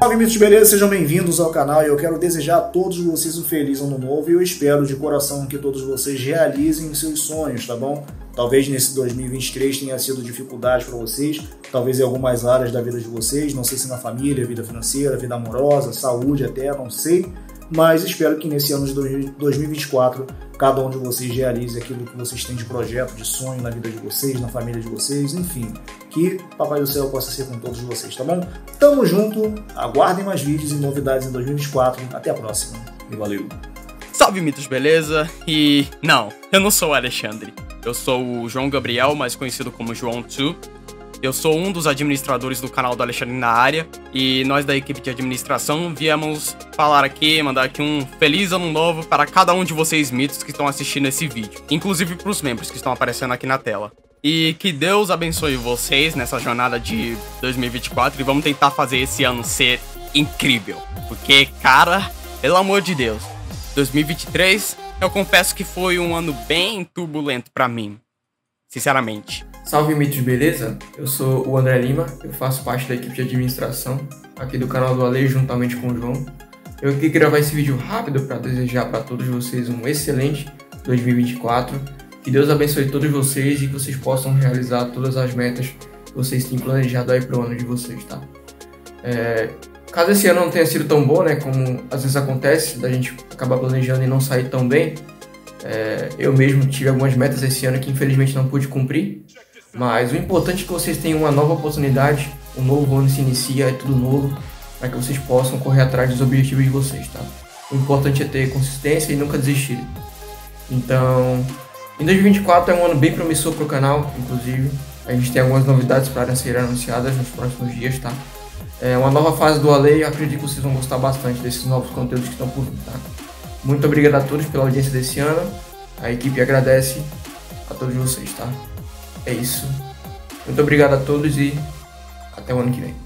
Salve mitos, beleza? Sejam bem-vindos ao canal e eu quero desejar a todos vocês um feliz ano novo e eu espero de coração que todos vocês realizem os seus sonhos, tá bom? Talvez nesse 2023 tenha sido dificuldade para vocês, talvez em algumas áreas da vida de vocês, não sei se na família, vida financeira, vida amorosa, saúde até, não sei, mas espero que nesse ano de 2024 cada um de vocês realize aquilo que vocês têm de projeto, de sonho na vida de vocês, na família de vocês, enfim, que Papai do Céu possa ser com todos vocês, tá bom? Tamo junto, aguardem mais vídeos e novidades em 2024, até a próxima e valeu! Salve mitos, beleza? E não, eu não sou o Alexandre, eu sou o João Gabriel, mais conhecido como João 2. Eu sou um dos administradores do canal do Alexandre na área e nós da equipe de administração viemos falar aqui, mandar aqui um feliz ano novo para cada um de vocês mitos que estão assistindo esse vídeo, inclusive para os membros que estão aparecendo aqui na tela. E que Deus abençoe vocês nessa jornada de 2024 e vamos tentar fazer esse ano ser incrível, porque, cara, pelo amor de Deus, 2023 eu confesso que foi um ano bem turbulento para mim, sinceramente. Salve mitos, beleza? Eu sou o André Lima, eu faço parte da equipe de administração aqui do canal do Ale juntamente com o João. Eu aqui gravar esse vídeo rápido para desejar para todos vocês um excelente 2024. Que Deus abençoe todos vocês e que vocês possam realizar todas as metas que vocês têm planejado aí para o ano de vocês, tá? Caso esse ano não tenha sido tão bom, né, como às vezes acontece, da gente acabar planejando e não sair tão bem, eu mesmo tive algumas metas esse ano que infelizmente não pude cumprir. Mas o importante é que vocês tenham uma nova oportunidade, um novo ano se inicia, é tudo novo, para que vocês possam correr atrás dos objetivos de vocês, tá? O importante é ter consistência e nunca desistir. Então, em 2024 é um ano bem promissor para o canal, inclusive. A gente tem algumas novidades para serem anunciadas nos próximos dias, tá? É uma nova fase do Ale e eu acredito que vocês vão gostar bastante desses novos conteúdos que estão por vir, tá? Muito obrigado a todos pela audiência desse ano. A equipe agradece a todos vocês, tá? É isso. Muito obrigado a todos e até o ano que vem.